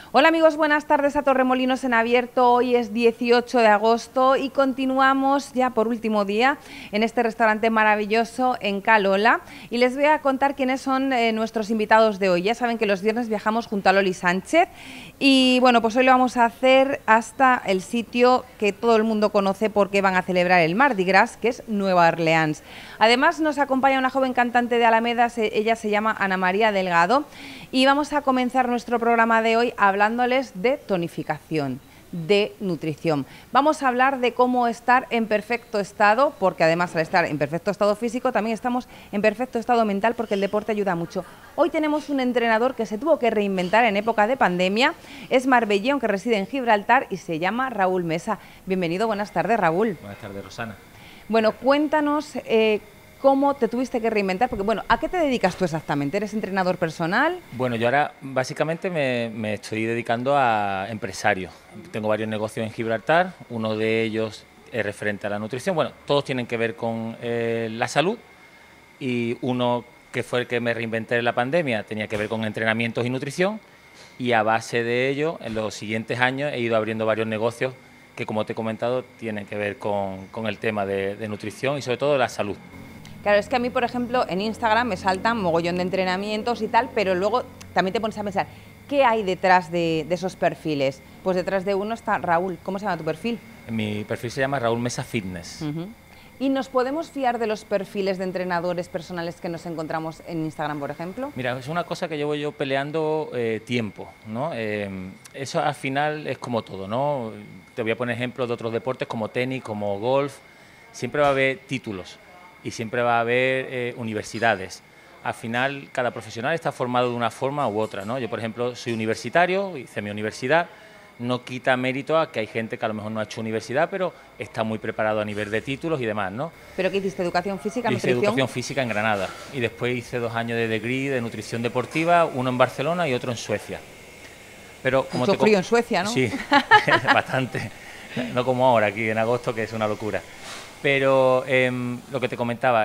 Hola amigos, buenas tardes a Torremolinos en abierto. Hoy es 18 de agosto y continuamos ya por último día en este restaurante maravilloso en Calola. Y les voy a contar quiénes son nuestros invitados de hoy. Ya saben que los viernes viajamos junto a Loli Sánchez y bueno, pues hoy lo vamos a hacer hasta el sitio que todo el mundo conoce porque van a celebrar el Mardi Gras, que es Nueva Orleans. Además nos acompaña una joven cantante de Alameda, ella se llama Ana María Delgado y vamos a comenzar nuestro programa de hoy hablándoles de tonificación, de nutrición. Vamos a hablar de cómo estar en perfecto estado, porque además al estar en perfecto estado físico también estamos en perfecto estado mental porque el deporte ayuda mucho. Hoy tenemos un entrenador que se tuvo que reinventar en época de pandemia, es marbellón que reside en Gibraltar y se llama Raúl Mesa. Bienvenido, buenas tardes Raúl. Buenas tardes, Rosana. Bueno, cuéntanos cómo te tuviste que reinventar, porque bueno, ¿a qué te dedicas tú exactamente? ¿Eres entrenador personal? Bueno, yo ahora básicamente me estoy dedicando a empresario. Tengo varios negocios en Gibraltar, uno de ellos es referente a la nutrición. Bueno, todos tienen que ver con la salud y uno que fue el que me reinventé en la pandemia tenía que ver con entrenamientos y nutrición y a base de ello, en los siguientes años he ido abriendo varios negocios que, como te he comentado, tienen que ver con el tema de nutrición y sobre todo de la salud. Claro, es que a mí, por ejemplo, en Instagram me saltan mogollón de entrenamientos y tal, pero luego también te pones a pensar, ¿qué hay detrás de esos perfiles? Pues detrás de uno está Raúl. ¿Cómo se llama tu perfil? Mi perfil se llama Raúl Mesa Fitness. ¿Y nos podemos fiar de los perfiles de entrenadores personales que nos encontramos en Instagram, por ejemplo? Mira, es una cosa que llevo yo peleando tiempo, ¿no? Eso al final es como todo, ¿no? Te voy a poner ejemplos de otros deportes como tenis, como golf. Siempre va a haber títulos y siempre va a haber universidades. Al final, cada profesional está formado de una forma u otra, ¿no? Yo, por ejemplo, soy universitario, hice mi universidad, no quita mérito a que hay gente que a lo mejor no ha hecho universidad, pero está muy preparado a nivel de títulos y demás, ¿no? ¿Pero qué hiciste? ¿Educación física, Hice nutrición? educación física en Granada y después hice 2 años de degree de nutrición deportiva, uno en Barcelona y otro en Suecia. Pero como mucho frío en Suecia, ¿no? Sí, bastante. No como ahora, aquí en agosto, que es una locura. Pero lo que te comentaba,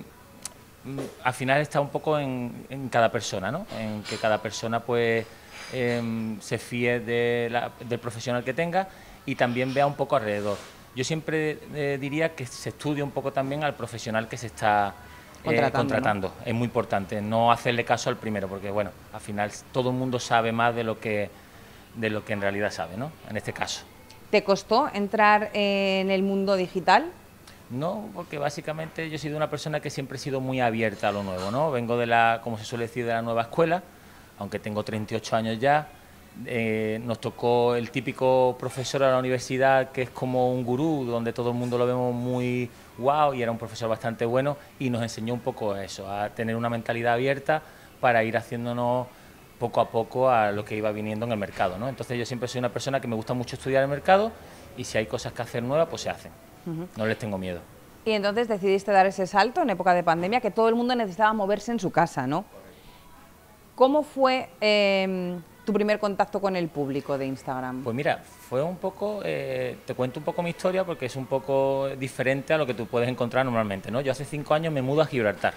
al final está un poco en cada persona, ¿no? En que cada persona pues se fíe del profesional que tenga y también vea un poco alrededor. Yo siempre diría que se estudie un poco también al profesional que se está contratando. ¿No? Es muy importante no hacerle caso al primero, porque bueno, al final todo el mundo sabe más de lo que en realidad sabe, ¿no? En este caso. ¿Te costó entrar en el mundo digital? No, porque básicamente yo he sido una persona que siempre he sido muy abierta a lo nuevo, ¿no? Vengo como se suele decir, de la nueva escuela, aunque tengo 38 años ya. Nos tocó el típico profesor a la universidad que es como un gurú, donde todo el mundo lo vemos muy wow, y era un profesor bastante bueno y nos enseñó un poco eso, a tener una mentalidad abierta para ir haciéndonos poco a poco a lo que iba viniendo en el mercado, ¿no? Entonces yo siempre soy una persona que me gusta mucho estudiar el mercado y si hay cosas que hacer nuevas, pues se hacen. No les tengo miedo. Y entonces decidiste dar ese salto en época de pandemia, que todo el mundo necesitaba moverse en su casa, ¿no? ¿Cómo fue tu primer contacto con el público de Instagram? Pues mira, fue un poco, te cuento un poco mi historia porque es un poco diferente a lo que tú puedes encontrar normalmente, ¿no? Yo hace 5 años me mudo a Gibraltar.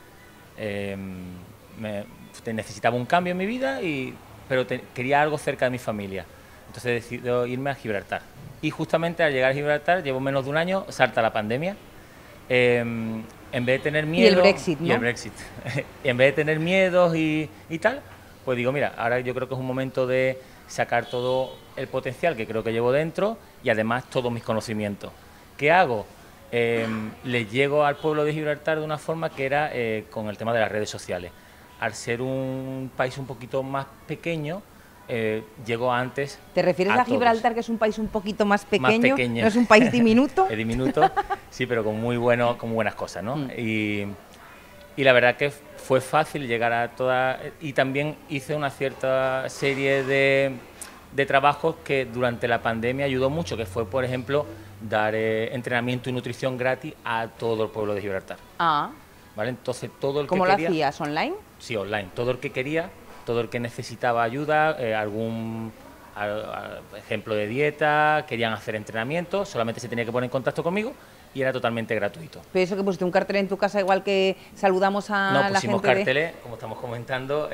Necesitaba un cambio en mi vida, pero quería algo cerca de mi familia. Entonces decidí irme a Gibraltar. Y justamente al llegar a Gibraltar, llevo menos de un año, salta la pandemia. En vez de tener miedo... Y el Brexit, ¿no? Y el Brexit. En vez de tener miedos y tal, pues digo, mira, ahora yo creo que es un momento de sacar todo el potencial que creo que llevo dentro y además todos mis conocimientos. ¿Qué hago? Les llego al pueblo de Gibraltar de una forma que era con el tema de las redes sociales. Al ser un país un poquito más pequeño, llegó antes. ¿Te refieres a Gibraltar, que es un país un poquito más pequeño? ¿No es un país diminuto? Es diminuto, sí, pero con buenas cosas, ¿no? Y la verdad que fue fácil llegar a todas. Y también hice una cierta serie de trabajos que durante la pandemia ayudó mucho, que fue, por ejemplo, dar entrenamiento y nutrición gratis a todo el pueblo de Gibraltar. Ah. ¿Vale? Entonces, todo el que ¿Cómo quería... lo hacías? ¿Online? Sí, online. Todo el que quería, todo el que necesitaba ayuda, algún ejemplo de dieta, querían hacer entrenamiento, solamente se tenía que poner en contacto conmigo y era totalmente gratuito. Pero eso que pusiste un cartel en tu casa, igual que saludamos a la gente. No, pusimos carteles, como estamos comentando,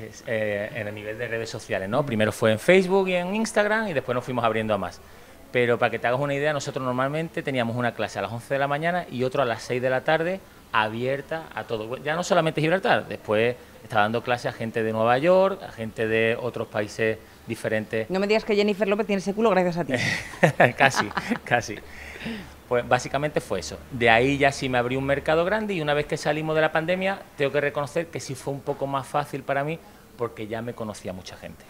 en el nivel de redes sociales, ¿no? Primero fue en Facebook y en Instagram y después nos fuimos abriendo a más. Pero para que te hagas una idea, nosotros normalmente teníamos una clase a las 11 de la mañana y otra a las 6 de la tarde, abierta a todo. Ya no solamente Gibraltar, después estaba dando clases a gente de Nueva York, a gente de otros países diferentes. No me digas que Jennifer López tiene ese culo gracias a ti. Casi, casi. Pues básicamente fue eso. De ahí ya sí me abrí un mercado grande y una vez que salimos de la pandemia, tengo que reconocer que sí fue un poco más fácil para mí porque ya me conocía mucha gente.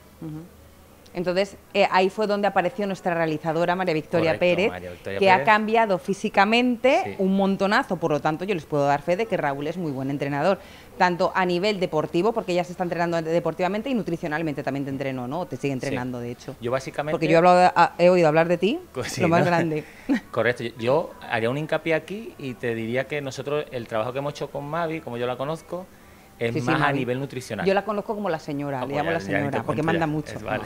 Entonces, ahí fue donde apareció nuestra realizadora María Victoria Correcto, Pérez, María Victoria que Pérez. ha cambiado físicamente Sí. un montonazo. Por lo tanto, yo les puedo dar fe de que Raúl es muy buen entrenador, tanto a nivel deportivo, porque ella se está entrenando deportivamente, y nutricionalmente también te entrenó, ¿no? O te sigue entrenando, Sí. de hecho. Yo básicamente... Porque yo he oído hablar de ti, Pues sí, lo más ¿no? grande. Correcto. Yo haría un hincapié aquí y te diría que nosotros, el trabajo que hemos hecho con Mavi, como yo la conozco, es Sí, sí, más a Mavi. nivel nutricional. Yo la conozco como la señora, Ah, le pues llamo ya- la ya señora, te porque cuento manda ya. mucho. Vale.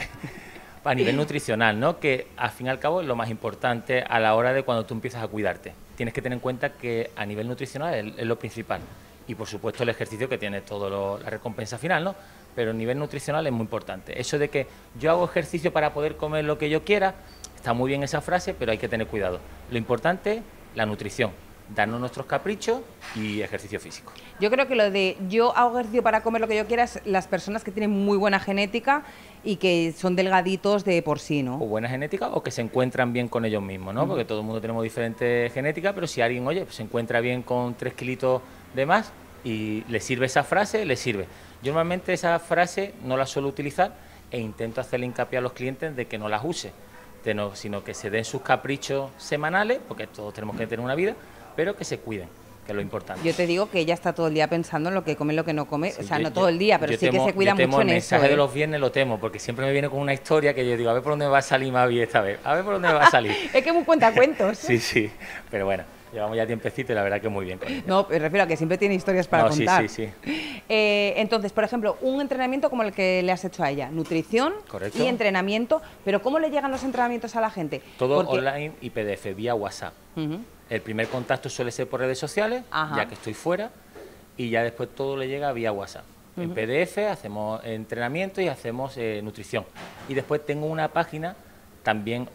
A nivel nutricional, ¿no? Que al fin y al cabo es lo más importante a la hora de cuando tú empiezas a cuidarte. Tienes que tener en cuenta que a nivel nutricional es lo principal. Y por supuesto el ejercicio, que tiene todo la recompensa final, ¿no? Pero a nivel nutricional es muy importante. Eso de que yo hago ejercicio para poder comer lo que yo quiera, está muy bien esa frase, pero hay que tener cuidado. Lo importante, la nutrición, darnos nuestros caprichos y ejercicio físico. Yo creo que lo de yo hago ejercicio para comer lo que yo quiera es las personas que tienen muy buena genética y que son delgaditos de por sí, ¿no? O buena genética o que se encuentran bien con ellos mismos, ¿no? Porque todo el mundo tenemos diferente genética, pero si alguien, oye, pues se encuentra bien con 3 kilitos de más y le sirve esa frase, le sirve. Yo normalmente esa frase no la suelo utilizar e intento hacerle hincapié a los clientes de que no las use, sino que se den sus caprichos semanales, porque todos tenemos que tener una vida, pero que se cuiden, que es lo importante. Yo te digo que ella está todo el día pensando en lo que come y lo que no come, Sí, o sea, yo- no todo el día, pero yo sí que temo- se cuida yo temo mucho en el eso. mensaje de los viernes lo temo, porque siempre me viene con una historia que yo digo, a ver por dónde me va a salir Mavi esta vez, a ver por dónde me va a salir. Es que muy cuentacuentos. Sí, sí, pero bueno, llevamos ya tiempecito y la verdad que muy bien con ella. No, me refiero a que siempre tiene historias para No, sí, contar. sí, Entonces, por ejemplo, un entrenamiento como el que le has hecho a ella, nutrición Correcto. y entrenamiento, pero ¿cómo le llegan los entrenamientos a la gente? Todo Porque- online y PDF, vía WhatsApp. Ujú. El primer contacto suele ser por redes sociales, Ajá. ya que estoy fuera, y ya después todo le llega vía WhatsApp. En PDF hacemos entrenamiento y hacemos nutrición. Y después tengo una página también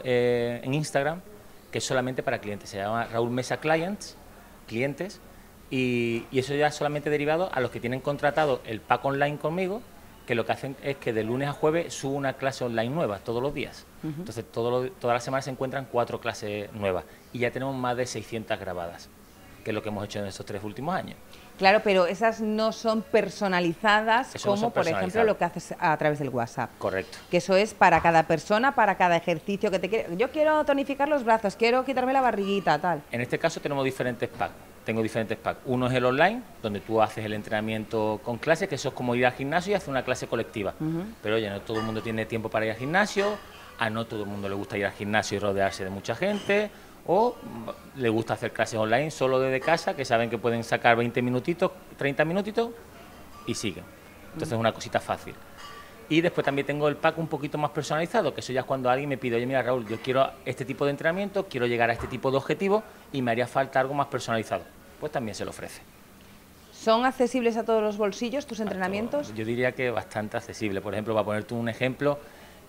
en Instagram que es solamente para clientes. Se llama Raúl Mesa clientes, y eso ya solamente derivado a los que tienen contratado el pack online conmigo, que lo que hacen es que de lunes a jueves subo una clase online nueva todos los días. Entonces todas las semanas se encuentran 4 clases nuevas y ya tenemos más de 600 grabadas, que es lo que hemos hecho en estos 3 últimos años. Claro, pero esas no son personalizadas Eso no como, son por ejemplo, personalizadas. lo que haces a través del WhatsApp. Correcto. Que eso es para cada persona, para cada ejercicio que te quiere. Yo quiero tonificar los brazos, quiero quitarme la barriguita, tal. En este caso tenemos diferentes packs. Tengo diferentes packs. Uno es el online, donde tú haces el entrenamiento con clases, que eso es como ir al gimnasio y hacer una clase colectiva. Pero oye, no todo el mundo tiene tiempo para ir al gimnasio, a no todo el mundo le gusta ir al gimnasio y rodearse de mucha gente, o le gusta hacer clases online solo desde casa, que saben que pueden sacar 20 minutitos, 30 minutitos y siguen. Entonces es una cosita fácil. Y después también tengo el pack un poquito más personalizado, que eso ya es cuando alguien me pide, oye, mira, Raúl, yo quiero este tipo de entrenamiento, quiero llegar a este tipo de objetivos y me haría falta algo más personalizado. Pues también se lo ofrece. ¿Son accesibles a todos los bolsillos tus entrenamientos? Yo diría que bastante accesible. Por ejemplo, para ponerte un ejemplo,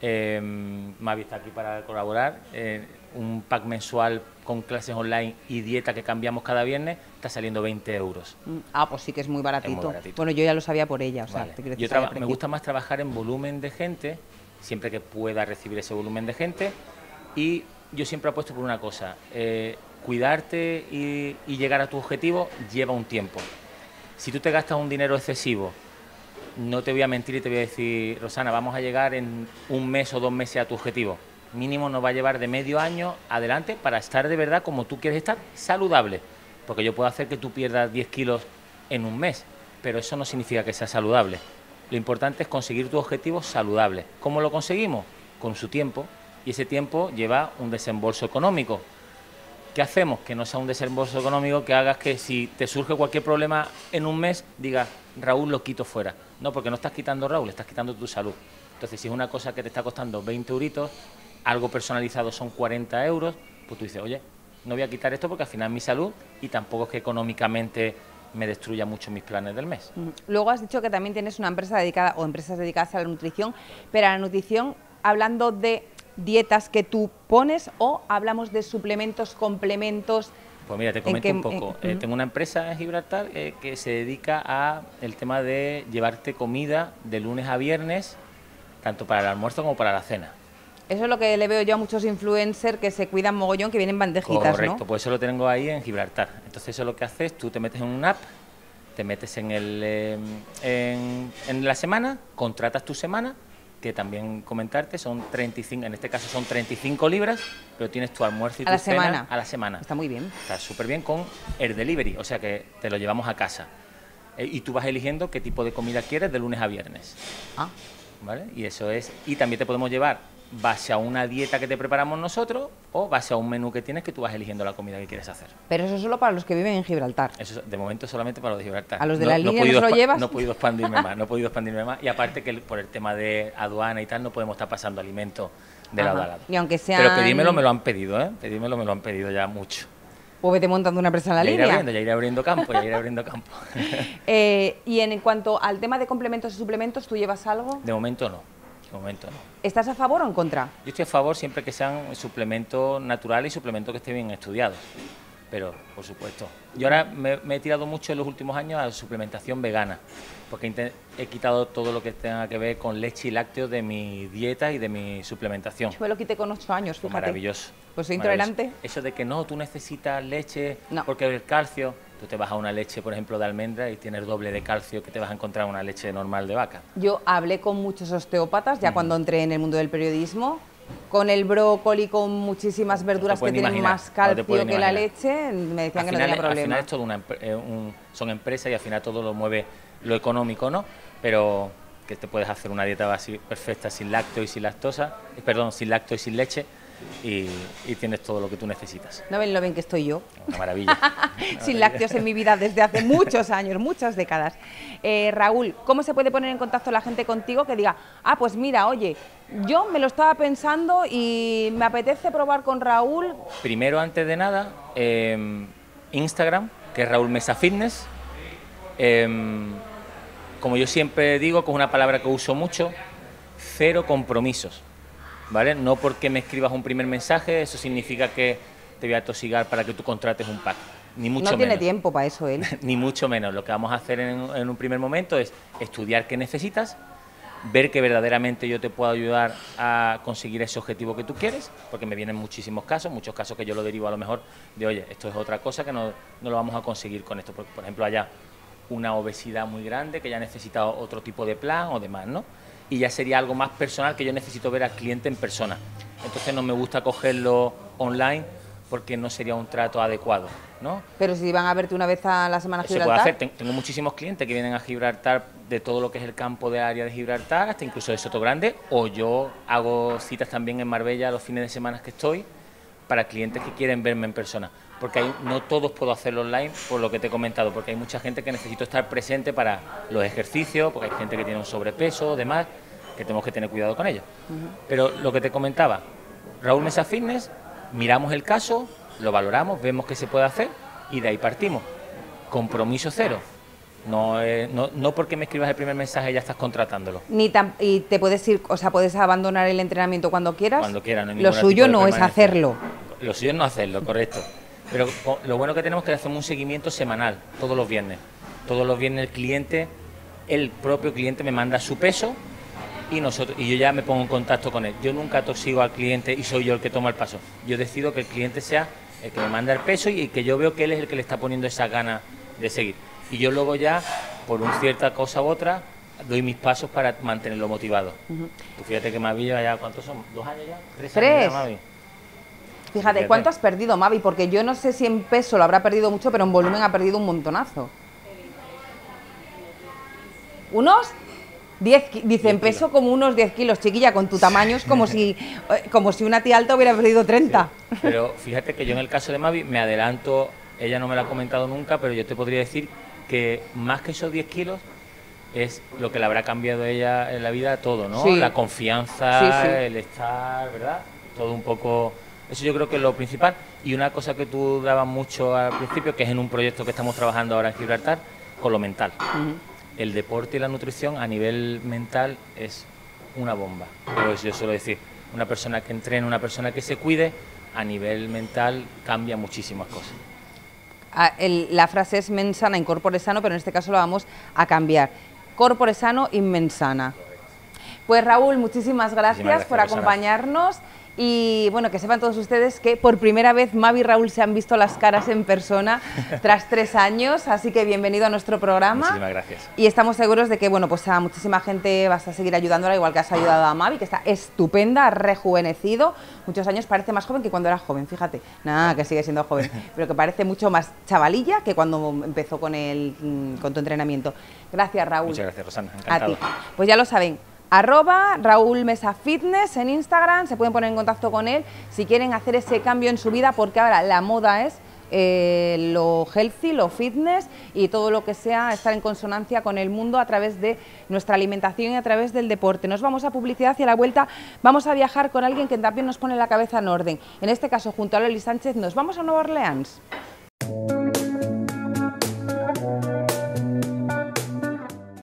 Mavi está aquí para colaborar. Un pack mensual con clases online y dieta que cambiamos cada viernes está saliendo 20 euros. Ah, pues sí que es muy baratito. baratito. Bueno, yo ya lo sabía por ella, o sea, Vale. te quiero Yo decir, sabía me por gusta más trabajar en volumen de gente, siempre que pueda recibir ese volumen de gente. Y yo siempre apuesto por una cosa, cuidarte y llegar a tu objetivo lleva un tiempo. Si tú te gastas un dinero excesivo, no te voy a mentir y te voy a decir, Rosana, vamos a llegar en 1 mes o 2 meses a tu objetivo. Mínimo nos va a llevar de medio año adelante para estar de verdad como tú quieres estar, saludable. Porque yo puedo hacer que tú pierdas 10 kilos en 1 mes, pero eso no significa que sea saludable. Lo importante es conseguir tu objetivo saludable. ¿Cómo lo conseguimos? Con su tiempo, y ese tiempo lleva un desembolso económico. ¿Qué hacemos? Que no sea un desembolso económico que hagas que si te surge cualquier problema en 1 mes, digas, Raúl, lo quito fuera. No, porque no estás quitando Raúl, estás quitando tu salud. Entonces, si es una cosa que te está costando 20 euritos, algo personalizado son 40 euros, pues tú dices, oye, no voy a quitar esto porque al final es mi salud y tampoco es que económicamente me destruya mucho mis planes del mes. Luego has dicho que también tienes una empresa dedicada o empresas dedicadas a la nutrición, pero a la nutrición hablando de dietas que tú pones o hablamos de suplementos, complementos. Pues mira, te comento un poco. Tengo una empresa en Gibraltar que se dedica a el tema de llevarte comida de lunes a viernes, tanto para el almuerzo como para la cena. Eso es lo que le veo yo a muchos influencers que se cuidan mogollón, que vienen bandejitas, correcto, ¿no? pues eso lo tengo ahí en Gibraltar. Entonces eso lo que haces, tú te metes en una app, te metes en la semana, contratas tu semana, que también comentarte, son 35, en este caso son 35 libras, pero tienes tu almuerzo y tu cena a la semana. Está muy bien. Está súper bien con el delivery, o sea que te lo llevamos a casa. Y tú vas eligiendo qué tipo de comida quieres de lunes a viernes. ¿Vale? Y eso es, y también te podemos llevar base a una dieta que te preparamos nosotros o base a un menú que tienes que tú vas eligiendo la comida que quieres hacer. Pero eso es solo para los que viven en Gibraltar. Eso de momento solamente para los de Gibraltar. A los de la línea no se lo llevas. No he podido expandirme más, y aparte que por el tema de aduana y tal no podemos estar pasando alimentos de lado a lado. Y aunque sean... Pero pedímelo, me lo han pedido, pedímelo, me lo han pedido ya mucho. O vete montando una empresa en la línea. Ya iré abriendo campo. Y en cuanto al tema de complementos y suplementos, ¿tú llevas algo? De momento no. ¿Estás a favor o en contra? Yo estoy a favor siempre que sean suplementos naturales y suplementos que estén bien estudiados. Pero, por supuesto. Yo ahora me he tirado mucho en los últimos años a la suplementación vegana, porque he quitado todo lo que tenga que ver con leche y lácteos de mi dieta y de mi suplementación. Yo me lo quité con 8 años, fíjate. Maravilloso. Pues soy intolerante. Eso de que no, tú necesitas leche porque el calcio, tú te vas a una leche, por ejemplo, de almendra y tienes doble de calcio que te vas a encontrar en una leche normal de vaca. Yo hablé con muchos osteópatas, ya cuando entré en el mundo del periodismo, con el brócoli, con muchísimas verduras que tienen más calcio que la leche, me decían que no tenía problema. Al final es todo son empresas y al final todo lo mueve lo económico, ¿no? Pero que te puedes hacer una dieta perfecta sin lácteo y sin lactosa, sin lácteo y sin leche, y tienes todo lo que tú necesitas. ¿No ven lo bien que estoy yo? Una maravilla. Sin lácteos en mi vida desde hace muchos años, muchas décadas. Raúl, ¿cómo se puede poner en contacto la gente contigo que diga, pues mira, oye, yo me lo estaba pensando y me apetece probar con Raúl? Primero, antes de nada, Instagram, que es Raúl Mesa Fitness. Como yo siempre digo, que es una palabra que uso mucho, 0 compromisos. ¿Vale? No porque me escribas un primer mensaje, eso significa que te voy a tosigar para que tú contrates un pack, ni mucho menos. No tiene tiempo para eso él. Ni mucho menos. Lo que vamos a hacer en un primer momento es estudiar qué necesitas, ver que verdaderamente yo te puedo ayudar a conseguir ese objetivo que tú quieres, porque me vienen muchos casos que yo lo derivo a lo mejor de, oye, esto es otra cosa que no lo vamos a conseguir con esto, porque por ejemplo haya una obesidad muy grande que ya necesita otro tipo de plan o demás, ¿no? Y ya sería algo más personal que yo necesito ver al cliente en persona. Entonces no me gusta cogerlo online porque no sería un trato adecuado, ¿no? Pero si van a verte una vez a la semana a Gibraltar... Se puede hacer. Tengo muchísimos clientes que vienen a Gibraltar de todo lo que es el campo de área de Gibraltar, hasta incluso de Sotogrande, o yo hago citas también en Marbella los fines de semana que estoy, para clientes que quieren verme en persona. Porque no todos puedo hacerlo online, por lo que te he comentado, porque hay mucha gente que necesito estar presente para los ejercicios, porque hay gente que tiene un sobrepeso, demás, que tenemos que tener cuidado con ellos. Pero lo que te comentaba, Raúl Mesa Fitness, miramos el caso, lo valoramos, vemos qué se puede hacer y de ahí partimos. Compromiso 0. No porque me escribas el primer mensaje ya estás contratándolo. Y te puedes ir, o sea, puedes abandonar el entrenamiento cuando quieras. Cuando quieras, no hay Lo suyo no es hacerlo. Lo suyo es no hacerlo, correcto. Pero lo bueno que tenemos es que hacemos un seguimiento semanal, todos los viernes. Todos los viernes el propio cliente me manda su peso y yo ya me pongo en contacto con él. Yo nunca tosigo al cliente y soy yo el que toma el paso. Yo decido que el cliente sea el que me manda el peso y que yo veo que él es el que le está poniendo esa gana de seguir. Y yo luego ya, por una cierta cosa u otra, doy mis pasos para mantenerlo motivado. Tú fíjate que Mavi ya, ¿cuántos son? ¿2 años ya? ¿3 años ya, Mavi? Fíjate, ¿cuánto has perdido, Mavi? Porque yo no sé si en peso lo habrá perdido mucho, pero en volumen ha perdido un montonazo. ¿Unos? 10, dice, en peso como unos 10 kilos, chiquilla, con tu tamaño es como si una tía alta hubiera perdido 30. Sí. Pero fíjate que yo en el caso de Mavi me adelanto, ella no me lo ha comentado nunca, pero yo te podría decir que más que esos 10 kilos es lo que le habrá cambiado a ella en la vida todo, ¿no? Sí. La confianza, sí. el estar, ¿verdad? Todo un poco Eso yo creo que es lo principal. Y una cosa que tú dabas mucho al principio, que es en un proyecto que estamos trabajando ahora en Gibraltar, con lo mental. El deporte y la nutrición a nivel mental es una bomba. Pero yo suelo decir, una persona que entrene, una persona que se cuide, a nivel mental cambia muchísimas cosas. La frase es mens sana, incorpore sano, pero en este caso lo vamos a cambiar. Corpore sano y mens sana. Pues Raúl, muchísimas gracias por acompañarnos. Y bueno, que sepan todos ustedes que por primera vez Mavi y Raúl se han visto las caras en persona tras 3 años, así que bienvenido a nuestro programa. Muchísimas gracias. Y estamos seguros de que bueno, pues a muchísima gente vas a seguir ayudándola, igual que has ayudado a Mavi, que está estupenda, ha rejuvenecido, muchos años, parece más joven que cuando era joven, fíjate, nada, que sigue siendo joven, pero que parece mucho más chavalilla que cuando empezó con tu entrenamiento. Gracias, Raúl. Muchas gracias, Rosana, encantado. A ti. Pues ya lo saben. @Raúl Mesa Fitness en Instagram, se pueden poner en contacto con él si quieren hacer ese cambio en su vida, porque ahora la moda es lo healthy, lo fitness y todo lo que sea estar en consonancia con el mundo a través de nuestra alimentación y a través del deporte. Nos vamos a publicidad y a la vuelta vamos a viajar con alguien que también nos pone la cabeza en orden. En este caso, junto a Loli Sánchez, nos vamos a Nueva Orleans.